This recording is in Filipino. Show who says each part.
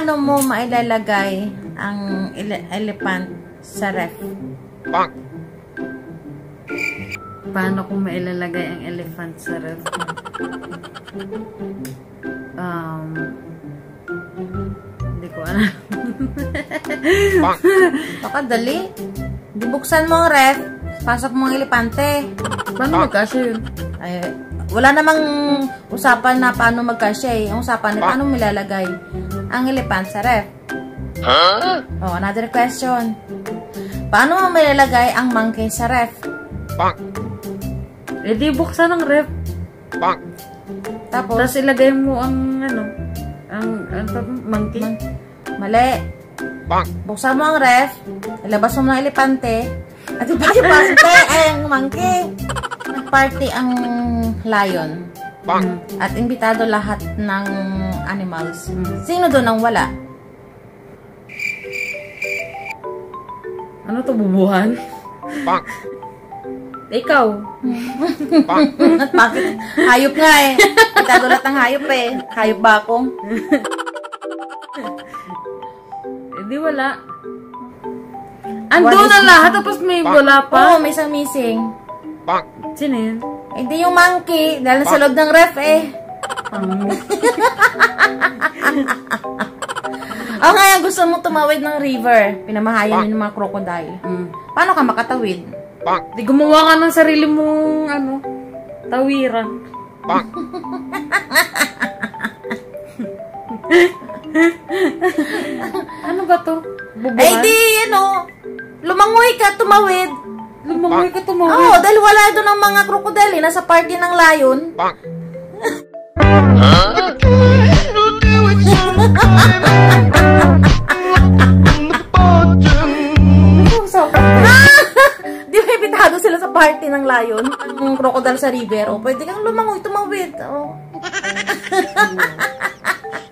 Speaker 1: paano mo mailalagay ang elephant sa ref?
Speaker 2: Paano ko mailalagay ang elephant sa ref? Hindi ko alam.
Speaker 1: Baka dali. Bubuksan mo ang ref, pasok mo ang elepante.
Speaker 2: Paano magkasya yun?
Speaker 1: Ay, wala namang usapan na paano magkasya eh. Ang usapan na paano milalagay ang elephant sa ref. Oh, another question. Paano mo milalagay ang monkey sa ref?
Speaker 2: Eh di buksan ang ref. Tapos ilagay mo ang monkey.
Speaker 1: Mali. Buksan mo ang ref, ilabas mo ng elepante, at ipasok ay ang monkey. Nag-party ang lion. At imbitado lahat ng animals. Sino doon ang wala?
Speaker 2: Ano to, bubuhan? Ikaw.
Speaker 1: Bakit? Hayop nga eh. Imbitado lahat ng hayop eh. Hayop bakong.
Speaker 2: Di wala. Andun na lahat, tapos may wala pa.
Speaker 1: Oo, may isang missing.
Speaker 2: Sino yun?
Speaker 1: Hindi yung monkey, dahil sa loob ng ref eh. O ngayon, gusto mo tumawid ng river. Pinamahayan yun ng mga crocodile. Paano ka makatawid?
Speaker 2: Di gumawa ka ng sarili mong, tawiran. Ano ba to? Bubuhan?
Speaker 1: Eh di, lumangoy ka, tumawid.
Speaker 2: Lumangoy ka, tumawid?
Speaker 1: Oo, dahil wala doon ang mga crocodile, nasa party ng lion. Di ba ibitado sila sa party ng lion? Ang crocodile sa river. O, pwede kang lumangoy, tumawid. O.